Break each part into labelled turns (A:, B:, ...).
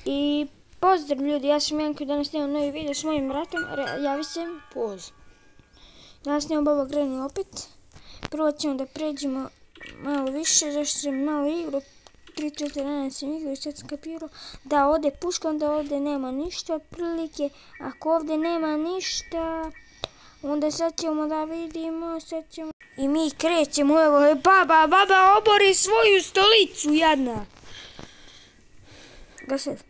A: I pozdrav ljudi, ja sam Janko i danas snimam novi video s mojim bratom, javi se.
B: Poz.
A: Danas snimam Baba Granny opet. Prvo ćemo da pređemo malo više, zašto sam malo igru. 3-4 dana sam igrao i sad sam kapirao da ovdje puška, onda ovdje nema ništa otprilike. Ako ovdje nema ništa, onda sad ćemo da vidimo, I mi krećemo, evo je baba obori svoju stolicu, jadna. Da sad.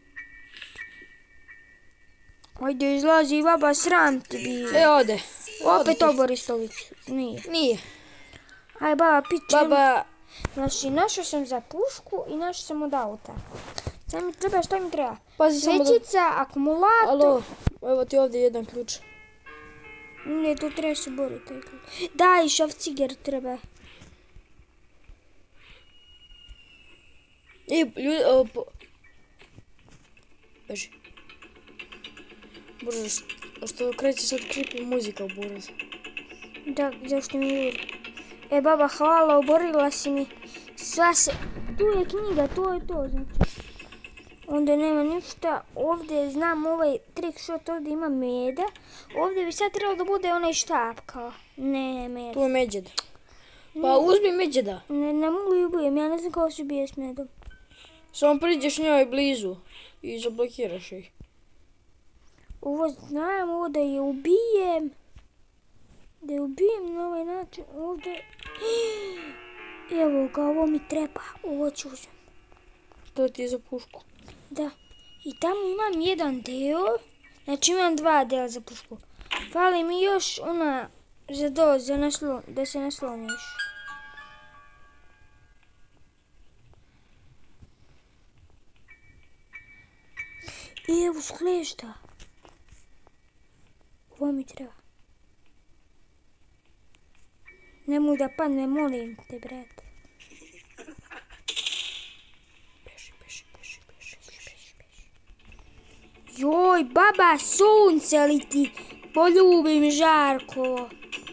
A: Ajde, izlazi baba, sram ti bi.
B: Ode.
A: Opet obori stolicu. Nije. Aj baba, pićem.
B: Baba.
A: Znači, našao sam za pušku i našao sam od auta. Sad mi treba, što mi treba?
B: Svećica,
A: akumulator.
B: Alo, evo ti ovdje jedan ključ.
A: Ne, tu treba se boriti taj ključ. Da, i šafciger treba.
B: Ljudi, beži. Bože, što kreće sad kripi muzika u buraz.
A: Da, zašto mi je baba, hvala, oborila si mi. Sva se... Tu je knjiga, to je to, znači. Onda nema ništa. Ovdje znam ovaj trick shot, ovdje ima meda. Ovdje bi sad trebalo da bude onaj štap, kao. Ne, meda.
B: Tu je međed. Pa uzmi međeda.
A: Ne mogu ju ubijem, ja ne znam kako se bije s medom.
B: Samo priđeš njoj blizu i zablokiraš ih.
A: Ovo znam, ovo da je ubijem. Da je ubijem na ovaj način, ovdje. Evo ga, ovo mi treba, ovo ću uzem.
B: To ti je za pušku.
A: Da, i tamo imam jedan deo, znači imam dva dela za pušku. Fali mi još ona za da se nasloniš. I evo sklešta. Ovo mi treba. Nemoj da padne, molim te, brate. Beži. Joj, baba, sunce li ti poljubim žarko.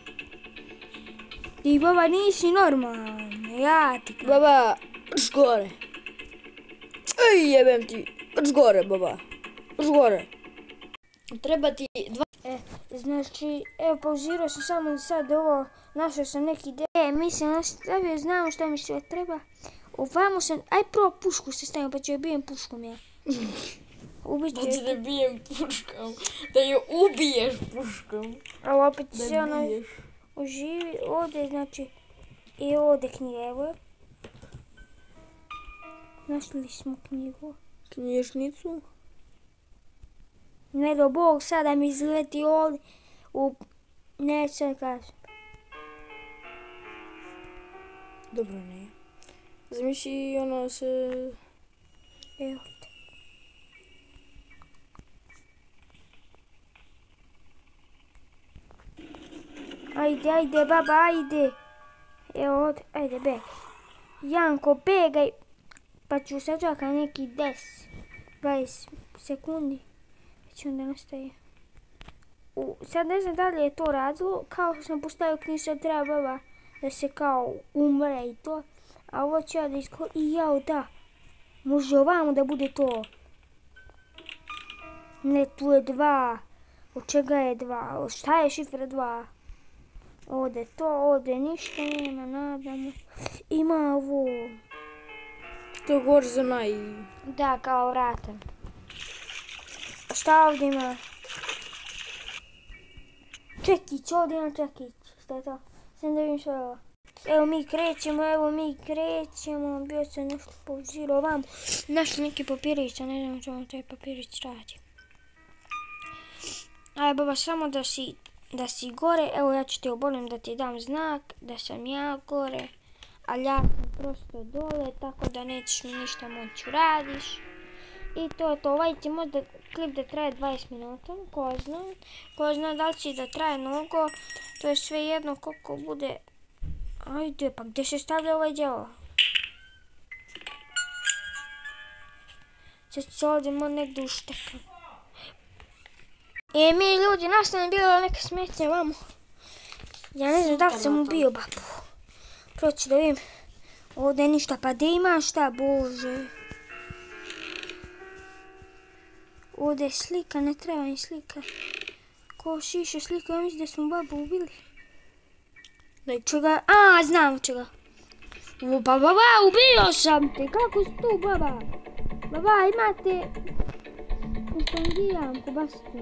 A: Ti, baba, nisi normalna, ja ti kažem.
B: Baba, prš gore. Ej, jebem ti. Prš gore, baba. Prš gore. Treba ti dva...
A: Znači, evo, pauzirao sam samo sad ovo, našao sam neki deo. Mi se nastavio, znamo što mi sve treba. Ovamo sam, aj prvo pušku se stavim, pa ću joj bijem puškom ja.
B: Da ću da bijem puškom, da ju ubiješ puškom.
A: A opet se ono uživi, ovdje znači, i ovdje knjiga, evo je. Našli smo knjigu.
B: Knjižnicu.
A: Ne do Bog sada mi izleti ovdje neću sad kažem.
B: Dobro, ne. Zamisli ono se...
A: Evo te. Ajde baba, ajde. Evo ovdje, ajde begaj. Janko, begaj. Pa ću sad čekati neki 10-20 sekundi. Onda nastaje. Sad ne znam da li je to radilo, kao što sam postavio knjigu, sad treba baba da se kao umre i to. A ovo ću ja da i jao da. Može ovamo da bude to. Ne, tu je 2. Od čega je 2? Šta je šifra 2? Ovdje to, ovdje ništa nema, nadamo. Ima ovo.
B: To je gore za naj...
A: Da, kao vrata. Šta ovdje ima? Čekić, ovdje ima čekić. Šta je to? Sam da vidim što je ovo. Evo mi krećemo, bio sam nešto pauzirao vam. Našli neki papirić, a ne znam što vam taj papirić radi. Aj baba, samo da si gore, evo ja ću te obolim da ti dam znak da sam ja gore. Ali ja sam prosto dole, tako da nećeš mi ništa moći radiš. I to je to, ovaj će možda klip da traje 20 minuta, ko zna da li će da traje mnogo, to je sve jedno koliko bude. Ajde, pa gdje se stavlja ovaj djelo? Sad se ovdje negdje uštekam. Mi ljudi, nas nam je bilo neka smetnja vamo. Ja ne znam da li sam ubio babu. Proći da vidim. Ovdje ništa, pa gdje ima šta, bože. Ovdje je slika, ne treba mi slika. Ko šiše sliku, ja mislim da smo babu ubili. Čega? A, znam čega. Baba, ubio sam te, kako si tu, baba? Baba, imate... Ustangiram, kobasitu.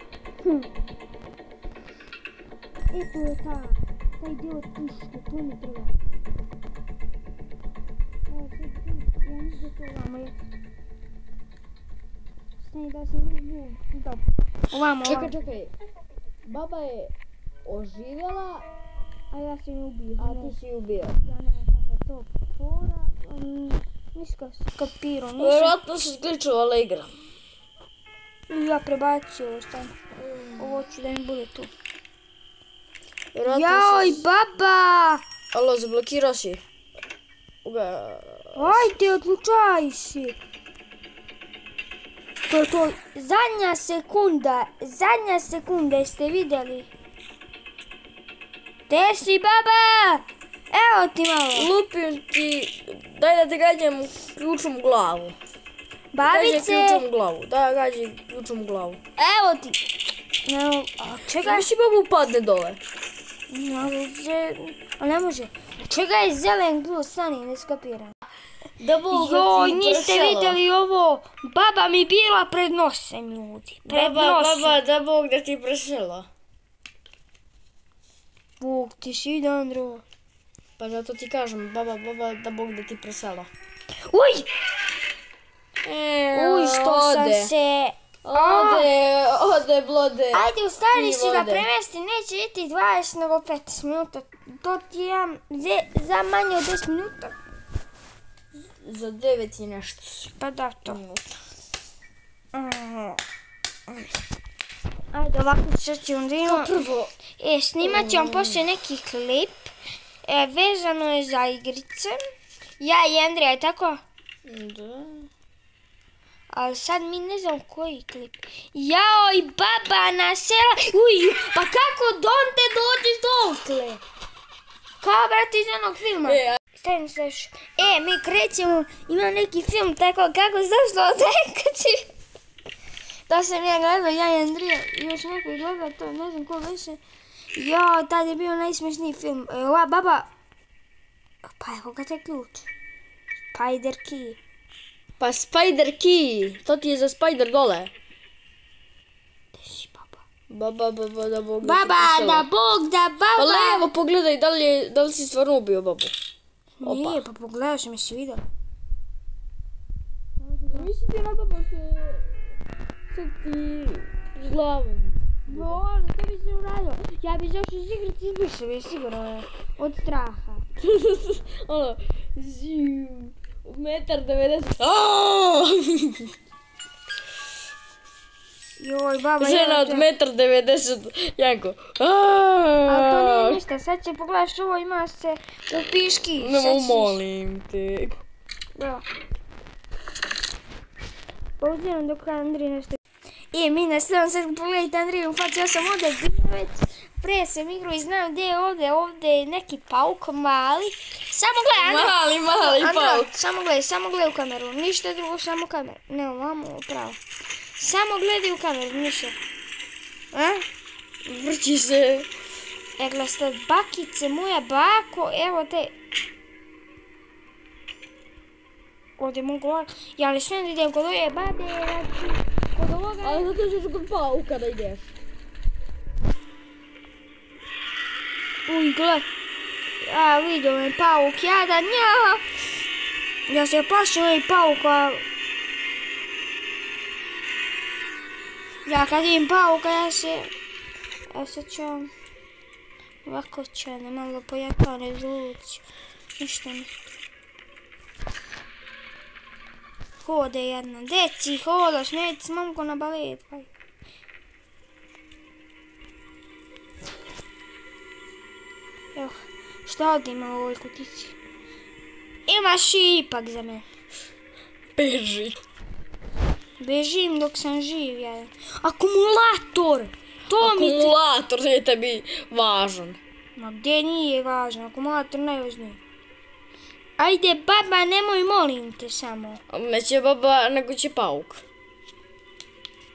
A: Eto je taj dio puške, to mi treba. Evo, ja mislim da to ovamo je. Stani da sam ubio. Dobro. Ovamo.
B: Čekaj. Baba je oživjela,
A: A ja sam je ubio.
B: a ti si ubio.
A: Ja ne znam kako je to fora. Nisam skapirao, nisam.
B: Vjerojatno se sključovala igra.
A: Ja prebacio ovo stanje. Ovo ću da mi bude tu.
B: Vjerojatno
A: Joj, baba!
B: Alo, zablokirao si.
A: Ajde, odlučaj si. To je to. Zadnja sekunda, jeste vidjeli? Gdje si, baba? Evo ti malo.
B: Lupim ti, daj da te gađam ključom u glavu.
A: Babice,
B: Gađaj ključom u glavu, da gađaj ključom u glavu.
A: evo ti. Evo, a čega?
B: Misli babu upadne dole.
A: Ne može. Čega je zelen glu, stani, ne skapiram.
B: Da Bog
A: Joj,
B: ti
A: niste
B: presela.
A: vidjeli ovo. Baba mi bila pred nosem, ljudi. Pred nosem.
B: Baba, da Bog da ti presela.
A: Bog ti si, Dandro.
B: Pa zato ti kažem, baba, da Bog da ti presela.
A: Uj! Uj, što sam
B: ode.
A: se...
B: Ode, blode.
A: Ajde, ustari
B: Ti
A: si da
B: vode.
A: premesti, neće biti 20 nego 15 minuta. To ti je za manje od 10 minuta.
B: Za 9 i nešto.
A: Pa da, to. Ajde, ovako sad ćemo da imamo...
B: Prvo.
A: Snimat ćemo poslije neki klip. Vezano je za igrice. Ja i Andrija, je tako?
B: Da.
A: Ali sad mi ne znam koji klip. Jao, baba na sela. Uj, pa kako donte dođeš dokle? Kao, brate, iz onog filma. Stavim se još. Mi krećemo, ima neki film tako kako zašlo od nekači. Da sam ja gledala, ja i Andrija, još neko je gledala to, ne znam ko više. Jo, tad je bio najsmešniji film. Ova baba... Pa evo ga te ključ. Spider key.
B: Pa Spider Key, to ti je za Spider dole.
A: Gdje si, baba?
B: Baba, da Bog da ti
A: Baba,
B: presela.
A: da Bog, da
B: Pa
A: baba!
B: evo, pogledaj, da li si stvarno ubio babu?
A: Nije, pa pogledao sam, jesi vidio.
B: Mislite na baba se ti s glavom.
A: Bolo, to bi se uradio. Ja bi zašao iz igrice izbišao, bi sigurno od straha.
B: Ono, ziu, 1,90 m.
A: Joj, baba,
B: Žena od
A: te.
B: 1,90 m, Janko.
A: Ali to nije ništa, sad će pogledaš ovo, ima se u piški.
B: Nemo, molim te.
A: Bravo. Pauziram dok Andrij nešto... Mi nastavljam sad pogledajte Andriju u facu, ja sam ovdje već pre sam igru i znam gdje je ovdje je neki pauk mali. Samo gledaj, Andrija.
B: Mali
A: Andro,
B: pauk.
A: samo gledaj u kameru, ništa drugo, samo kameru. Ne, ovamo, pravo. Samo gledaj u kameru, ništa.
B: Vrći se.
A: Gledaj sad, bakice, moja bako, evo te. Ovdje mogu ovako, ja li smijem da idem kod ove babe, kod ovoga.
B: Ali zato ćeš kod pauka da ideš.
A: Uj, gledaj. Vidio me pauk, jadan, ja. Ja se plašim ovih pauka. Ja kad vidim pauka, ja sad ću ovako ću malo pojačao rezoluciju. Ništa mi. Hode jedna. Deci, hodaš, neći s momko na balet. Evo, šta ovdje ima u ovoj kutici? Ima šipak za mene.
B: Beži.
A: Bežim dok sam živ, ja. Akumulator! To mi...
B: Akumulator je tebi važan.
A: Ma gdje nije važno, akumulator najvažniji. Ajde, baba, nemoj, molim te samo.
B: Neće baba, nego će pauk.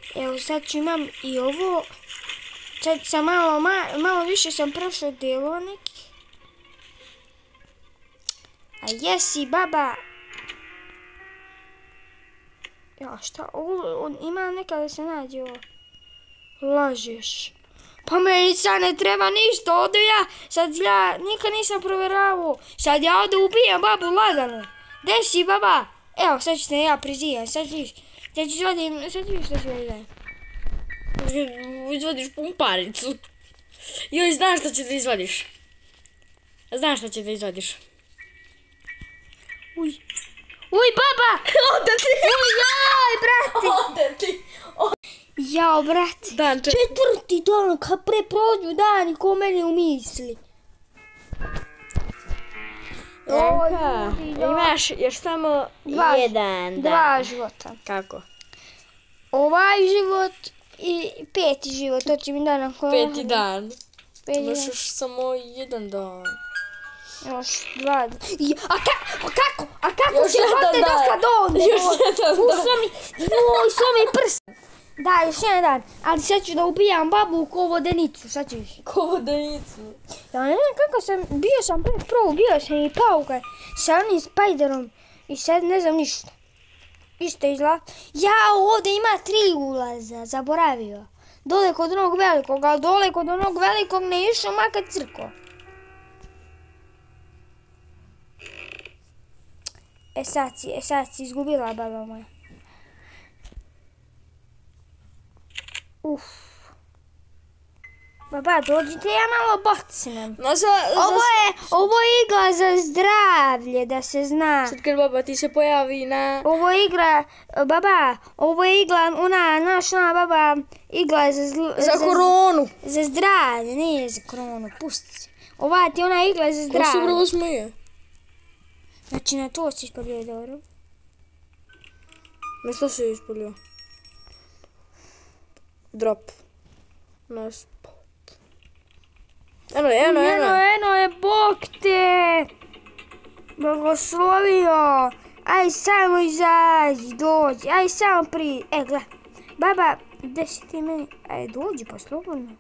A: Evo sad ću imam i ovo. Sad sam malo više sam prošao delova neki. A jesi baba. Ja šta, ovo ima neka da se nađe ovo. Lažeš. Pa meni sad ne treba ništa, odu ja, sad ja nikad nisam provjeravao. Sad ja odu ubijam babu lagano. Gdje si baba? Evo sad ću te ja prizivam, sad ću izvadim, sad ću što ću izvadim.
B: Izvadiš pumparicu. Joj, znaš šta će da izvadiš. Znaš šta će da izvadiš.
A: Uj, baba!
B: Ode ti!
A: Uj, jaj, brate!
B: Ode ti!
A: Jao, brate.
B: Dan,
A: Četvrti dan, kad pre prođu dani, ko mene umisli.
B: Janka, imaš još samo jedan dan.
A: Dva života.
B: Kako?
A: Ovaj život i peti život, to će mi da nakon...
B: Peti dan.
A: Peti
B: Imaš
A: dan.
B: još samo jedan dan.
A: Još dva dana. A kako
B: Još
A: će
B: jedan
A: brate
B: dan.
A: dosta dođe?
B: Još jedan dan.
A: Svo mi prst. Da, još jedan dan. Ali sad ću da ubijam babu ko vodenicu, sad ćeš.
B: Ko vodenicu.
A: Ja ne znam kako sam, bio sam bio sam i pauka sa onim Spiderom i sad ne znam ništa. Isto izgleda. Ja, ovdje ima 3 ulaza, zaboravio. Dole kod onog velikog, ali dole kod onog velikog ne išao makar crko. Sad si izgubila baba moja. Baba, dođite, ja malo bocnem. Ovo je igla za zdravlje, da se zna.
B: Sad kad baba ti se pojavi na...
A: Ovo je igla, ona baba, igla je
B: Za koronu.
A: za zdravlje, nije za koronu, pusti se. Ova ti ona igla za
B: Ko se
A: zdravlje.
B: upravo smije?
A: Znači na to si ispolio dobro.
B: Na što se ispolio? Drop. Na spot. Eno
A: je, Bog te blagoslovio. Aj samo izađi, dođi, aj samo gle, baba, gdje si ti meni, aj dođi pa slobodno.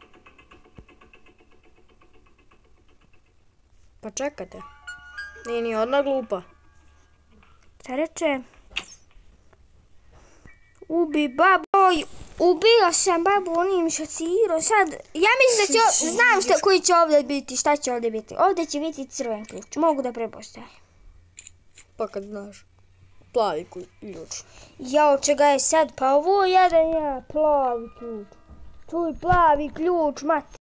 B: Pa čekate. Nije ni odna glupa.
A: Šta reče? Ubi babu. Ubio sam babu onim šocirom. Sad, ja mislim da će, znam koji će ovdje biti, šta će ovdje biti. Ovdje će biti crven ključ, mogu da prepostavim.
B: Pa kad znaš. Plavi ključ.
A: Jao, čega je sad? Pa ovo jedan ja, plavi ključ. Čuj, plavi ključ, mati.